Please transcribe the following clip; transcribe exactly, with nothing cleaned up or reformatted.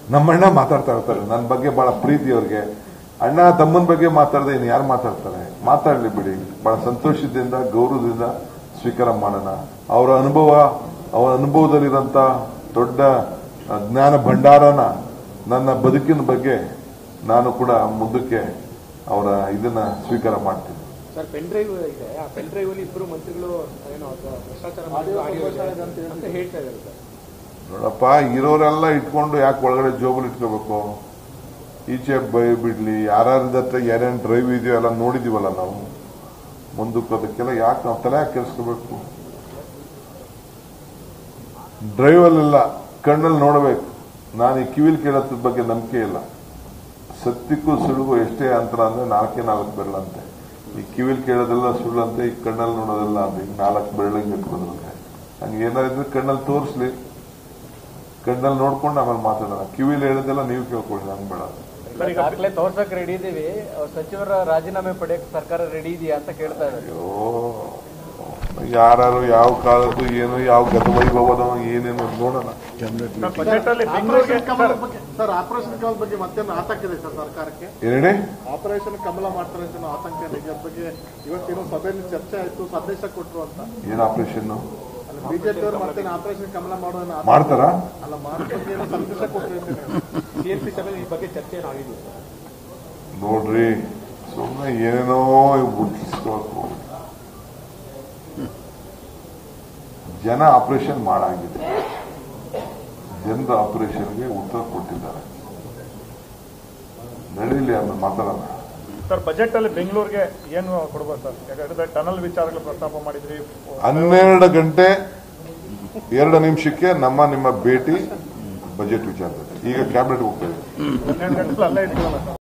ನಮ್ಮಣ್ಣ ಮಾತಾಡ್ತಾ ಇರ್ತಾರೆ ನನ್ನ ಬಗ್ಗೆ ಬಹಳ ಪ್ರೀತಿ ಅವ್ರಿಗೆ. ಅಣ್ಣ ತಮ್ಮನ ಬಗ್ಗೆ ಮಾತಾಡದೆ ಇನ್ನು ಯಾರು ಮಾತಾಡ್ತಾರೆ? ಮಾತಾಡ್ಲಿ ಬಿಡಿ. ಬಹಳ ಸಂತೋಷದಿಂದ ಗೌರವದಿಂದ ಸ್ವೀಕಾರ ಮಾಡೋಣ. ಅವರ ಅನುಭವ, ಅವರ ಅನುಭವದಲ್ಲಿರೋಂಥ ದೊಡ್ಡ ಜ್ಞಾನ ಭಂಡಾರನ ನನ್ನ ಬದುಕಿನ ಬಗ್ಗೆ ನಾನು ಕೂಡ ಮುಂದಕ್ಕೆ ಅವರ ಇದನ್ನ ಸ್ವೀಕಾರ ಮಾಡ್ತೀನಿ. ಸರ್, ಪೆನ್ ಡ್ರೈವ್ ಇದೆ. ಆ ಪೆನ್ ಡ್ರೈವ್ ಅಲ್ಲಿ ಇಬ್ಬರು ಮಂತ್ರಿಗಳು ಏನೋ ಭ್ರಷ್ಟಾಚಾರ ಅಂತ ಹೇಳ್ತಾ ಇದ್ದಾರೆ ಸರ್. ನೋಡಪ್ಪ, ಇರೋರೆಲ್ಲ ಇಟ್ಕೊಂಡು ಯಾಕೆ ಒಳಗಡೆ ಜೋಬಲ್ಲಿ ಇಟ್ಕೋಬೇಕು? ಈಚೆ ಬೈ ಬಿಡ್ಲಿ. ಯಾರ್ಯಾರದ ಹತ್ರ ಏನೇನು ಡ್ರೈವ್ ಇದೆಯೋ ಎಲ್ಲ ನೋಡಿದೀವಲ್ಲ ನಾವು. ಮುಂದಕ್ಕೆ ಅದಕ್ಕೆಲ್ಲ ಯಾಕೆ ನಾವು ತಲೆ ಯಾಕೆ ಕೆಡಿಸ್ಕೋಬೇಕು? ಡ್ರೈವಲ್ಲೆಲ್ಲ ಕಣ್ಣಲ್ಲಿ ನೋಡಬೇಕು. ನಾನು ಈ ಕಿವಿಲ್ ಕೇಳೋದ್ರ ಬಗ್ಗೆ ನಂಬಿಕೆ ಇಲ್ಲ. ಸತ್ಯಕ್ಕೂ ಸುಳ್ಳಿಗೂ ಎಷ್ಟೇ ಅಂತರ ಅಂದ್ರೆ ನಾಲ್ಕೇ ನಾಲ್ಕು ಬೆರಳಂತೆ. ಈ ಕಿವಿಲ್ ಕೇಳೋದೆಲ್ಲ ಸುಳ್ಳಂತೆ, ಈ ಕಣ್ಣಲ್ಲಿ ನೋಡೋದೆಲ್ಲ ಅಂದ್ರೆ ಈಗ ನಾಲ್ಕು ಬೆರಳಿಗೆ ಇಟ್ಕೋದ್ರಂತೆ. ಹಂಗೆ ಏನಾರಿದ್ರೆ ಕಣ್ಣಲ್ಲಿ ತೋರಿಸ್ಲಿ, ಕಣ್ಣಲ್ಲಿ ನೋಡ್ಕೊಂಡು ಆಮೇಲೆ ಮಾತಾಡೋಣ. ಕಿವಿಲ್ ಹೇಳೋದೆಲ್ಲ ನೀವು ಕೇಳ್ಕೊಳ್ಳಿ, ನಂಗೆ ಬೇಡ. ದಾಖಲೆ ತೋರ್ಸಕ್ ರೆಡಿ ಇದೀವಿ. ಸಚಿವರ ರಾಜೀನಾಮೆ ಪಡೆಯಕ್ಕೆ ಸರ್ಕಾರ ರೆಡಿ ಇದೆಯಾ ಅಂತ ಕೇಳ್ತಾ ಇದ್ದಾರೆ. ಅಯ್ಯೋ, ಯಾರು ಯಾವ ಕಾಲದ್ದು ಏನು ಯಾವ ಗತವೈಭವದ ಏನೇನು ನೋಡೋಣ. ಸರ್, ಆಪರೇಷನ್ ಕಮಲ ಬಗ್ಗೆ ಮತ್ತೇನು ಆತಂಕ ಇದೆ ಸರ್ ಸರ್ಕಾರಕ್ಕೆ? ಏನೇ ಆಪರೇಷನ್ ಕಮಲ ಮಾಡ್ತಾರೆ ಅಂತ ಆತಂಕ ಇದೆ. ಇದ್ರ ಬಗ್ಗೆ ಇವತ್ತೇನೋ ಸಭೆಯಲ್ಲಿ ಚರ್ಚೆ ಆಯ್ತು, ಸಂದೇಶ ಕೊಟ್ಟರು ಅಂತ. ಏನ್ ಆಪರೇಷನ್? ಬಿಜೆಪಿ ಅವರು ಮತ್ತೆ ಆಪರೇಷನ್ ಕಮಲ ಮಾಡೋದನ್ನ ಮಾಡ್ತಾರ? ಅಲ್ಲ, ಮಾಡೋದಕ್ಕೆ ಏನೋ ಸಂದೇಶ ಕೊಟ್ಟರು. ಸಿಎಂಪಿ ಸಭೆಯಲ್ಲಿ ಈ ಬಗ್ಗೆ ಚರ್ಚೆ ಆಗಿದೆ ನೋಡ್ರಿ. ಸುಮ್ಮನೆ ಏನೇನೋ ಹುಟ್ಟಿಸ್ಕೋಬೇಕು. ಜನ ಆಪರೇಷನ್ ಮಾಡಾಗಿದೆ. ಜನರ ಆಪರೇಷನ್ಗೆ ಉತ್ತರ ಕೊಟ್ಟಿದ್ದಾರೆ. ನಡೀಲಿ, ಆಮೇಲೆ ಮಾತಾಡೋಣ. ಸರ್, ಬಜೆಟ್ ಅಲ್ಲಿ ಬೆಂಗಳೂರಿಗೆ ಏನು ಕೊಡ್ಬೋದು ಸರ್? ಯಾಕಂದ್ರೆ ಟನಲ್ ವಿಚಾರಗಳು ಪ್ರಸ್ತಾಪ ಮಾಡಿದ್ರಿ. ಹನ್ನೆರಡು ಗಂಟೆ ಎರಡು ನಿಮಿಷಕ್ಕೆ ನಮ್ಮ ನಿಮ್ಮ ಭೇಟಿ ಬಜೆಟ್ ವಿಚಾರದಲ್ಲಿ. ಈಗ ಕ್ಯಾಬಿನೆಟ್ ಹೋಗ್ತೇವೆ. ಹನ್ನೆರಡು ಗಂಟೆ ಅಲ್ಲೇ ಇಟ್ಕೊಳ್ಳೋಣ.